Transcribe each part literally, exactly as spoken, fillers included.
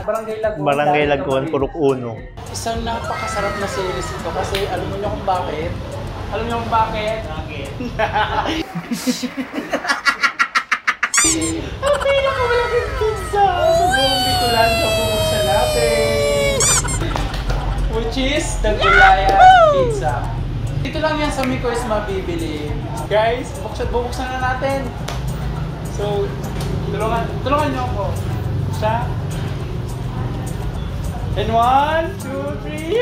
Barangay Lagun. Barangay Lagun, Purok Uno. Isang napakasarap na series ito kasi alam mo niyo kung bakit? Alam niyo kung bakit? Bakit? Ang pinakamalaking pizza sa buong Bicolan sa bubuksan natin. Which is the Goliath pizza. Dito lang yan sa Miekoys mabibili. Guys, buksan, bubuksan na natin. So, tulungan, tulungan niyo ako. Siya. And one, two, three.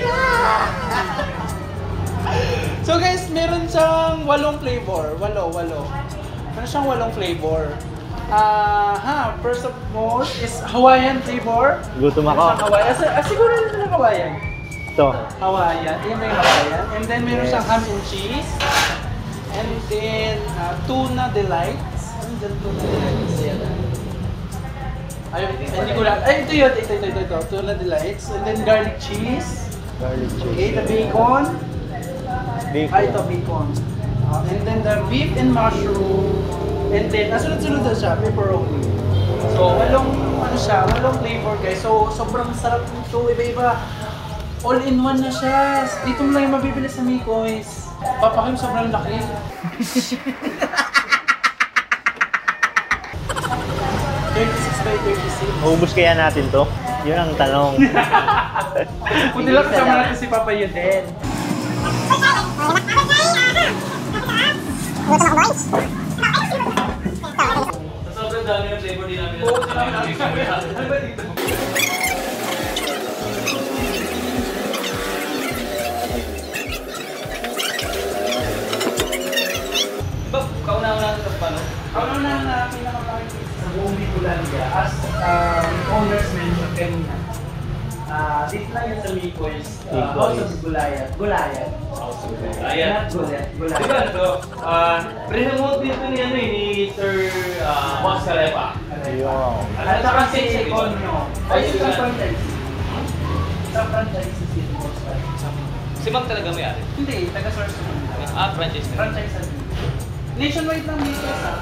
So guys, meron siyang walong flavor. Walo, walo. Meron siyang walong flavor. Ah, uh, ha, first of all is Hawaiian flavor. Gutom ako. Hawaiian. Ah, siguro rin na Hawaiian. Ito. Hawaiian. Yan yung Hawaiian. And then meron yes. siyang ham and cheese. And then uh, tuna delights. Ano dyan tuna delights? Yan. Ayun, hindi ko lang. Ay, ito yun. Ito, ito, ito, ito. Tuna delights. And then garlic cheese. Garlic cheese. Okay, the bacon. Bacon. Ah, ito, bacon. Uh, and then the beef and mushroom. And then, nasunod-sunod na siya, pepperoni. So, walong, ano siya, walong flavor guys. So, sobrang sarap nito. Iba-iba. All-in-one na siya. Dito mo lang yung mabibili sa Miekoys. Papakim, sobrang laki. thirty-six by thirty-six. Maubos kaya natin to? Yun ang tanong. Puti lang kasama natin si Papa yun din. Sobrang dami ng flavor din namin. Oo, dami namin. Ano ba dito? Diba, kauna-una ito pa, no? Kauna-una na pinakamalaki sa buong Bicolandia as um, owners mentioned kanina. Uh, dito lang yan sa Miekoys, uh, House of Goliath. Goliath. House of Goliath. Ayan. Not Goliath. Goliath. Diba, ito, uh, pre-remote dito ni, ano, ni Sir Boss Karepa. Ayun. At saka si Econio. Ay, yung franchise. Sa franchise si Boss Karepa. Si Mang talaga may ari? Hindi, taga-source naman. Ah, franchise na. Franchise naman. Nationwide lang Miekoys ha.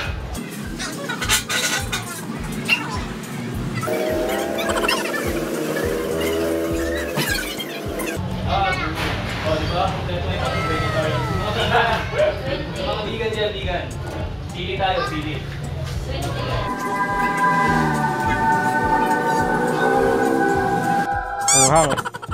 Oh, di ba? Ito yung pati vegetarian. Mga vegan dyan, vegan. Sili tayo, sili. Wow.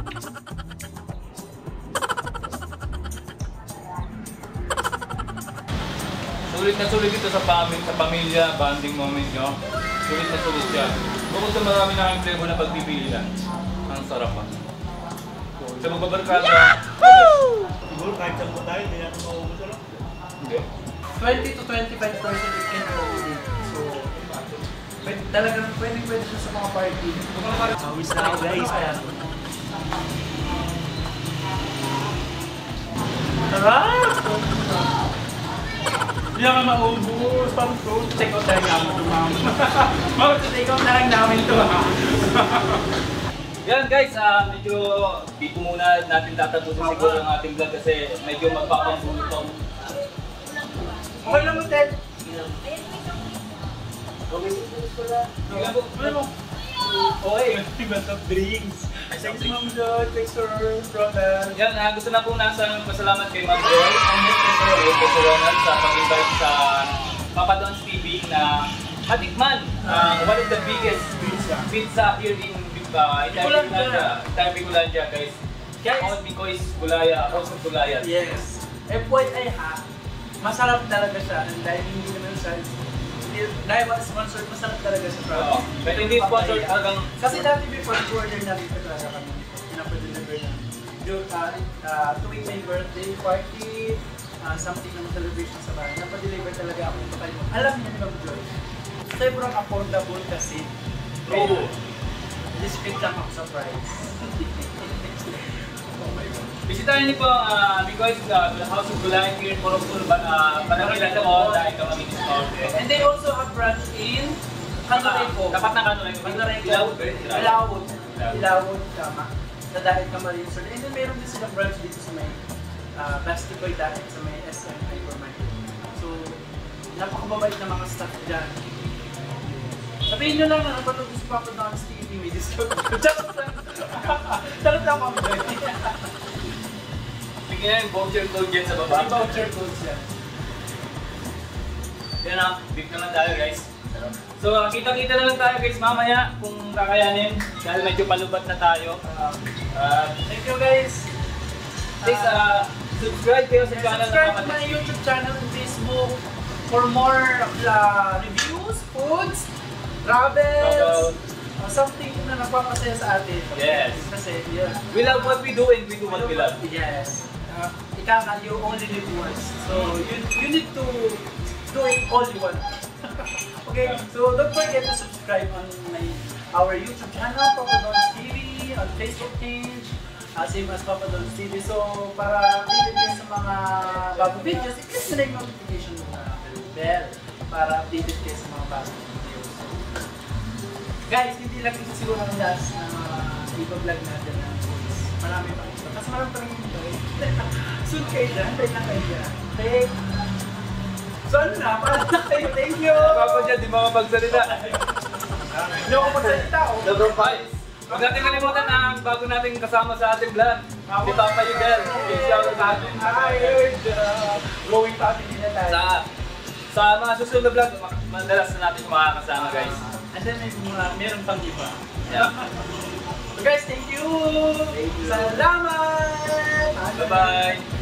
Sulit na sulit ito sa pamilya, sa pamilya, bonding moment nyo. Sulit na sulit siya. Bukod sa marami na kayong flavor na pagpipili lang. Ang sarap pa. Sa magbabarkada. Siguro kahit saan po tayo, hindi natin maubos ano? Hindi. twenty to twenty-five percent it can go with it. So, pwede, talagang pwede pwede siya sa mga party. Mawis na ako guys. Sarap! Hindi naman maubos. Parang to. Take out na lang namin ito, ma'am. Ma'am, take out na lang namin ito, ha? Yan guys, uh, medyo dito muna natin tatapusin siguro ang ating vlog kasi medyo magpapambulo to. Okay lang mo, Ted. Okay, iba sa drinks. Thanks Ma'am Joy, thanks Sir Ronald. Yan, uh, gusto na po nasa pasalamat kay Ma'am Joy and Joy Sir Ronald sa pag-invite sa Dondz T V na hatikman uh, one of the biggest pizza, pizza here in uh, Bicolandia, Bicolandia guys. Guys, Miekoys, Goliath, House of Goliath. Yes. F Y I ha, masarap talaga siya. And dahil hindi naman siya, dahil wala sponsored, masarap talaga siya. Oo. Pero hindi sponsored hanggang... Kasi dati before, order na dito talaga kami. Pinapa-deliver na. Yung uh, tuwing may birthday party, uh, something ng celebration sa bahay, napa-deliver talaga ako ito kayo. Alam niyo ni Ma'am Joy, sobrang affordable kasi. Oo. Dispute lang ako sa price. Bisitahin niyo po ang uh, Miekoys, uh, the House of Goliath here in Purok Uno, uh, Barangay Lagun, dahil Camarines Norte. And they also have branch in Canareko. Dapat na Canareko. Ilawod. Ilawod. Ilawod, tama. Sa Daet Camarines. And then meron din silang branch dito sa may uh, Bicol Daet, sa may S M Hypermarket. So, napakababait na mga staff dyan. Sabihin nyo lang na napanood si Papa Dondz T V, may discount. Charot lang. Charot lang, Ma'am Joy. Tingnan yung voucher code dyan sa baba. May voucher codes yan. Yan na, beef naman tayo guys. So, uh, kita-kita na lang tayo guys mamaya kung kakayanin dahil medyo palubat na tayo. Um, Uh, Thank you guys. please, uh, subscribe kayo sa channel ng Subscribe to Kapatid. my YouTube channel and Facebook for more uh, reviews, foods, travels, uh, something na nagpapasaya sa atin. Yes. Kasi, yeah. We love what we do and we do what we love. Yes. Uh, ika nga, you only live once. So, you, you need to do it all you want. Okay, so don't forget to subscribe on my our YouTube channel, Papa Dondz T V, on Facebook page, uh, same as Papa Dondz T V. So, para updated kayo sa mga bagong videos, i-click nyo na yung notification uh, bell para updated kayo sa mga bagong videos. Guys, hindi lang ito siguro ang last na uh, iba-vlog natin ng boys. Marami pa ito. Kasi marami pa rin ito eh. Soon kayo dyan, tayo na kayo dyan. Okay? So ano na, parang na kayo. Thank you! Papa dyan, di makapagsalita. Hindi ako magsalita oh. Double five. Huwag natin kalimutan ang bago nating kasama sa ating vlog. Si Papa Yugal. Big shout out sa atin. I heard uh, growing family na tayo. Sa, sa mga susunod na vlog, madalas na natin makakasama guys. And then may mga, meron pang iba. Yeah. So guys, thank you! Thank you. Salamat! Bye-bye!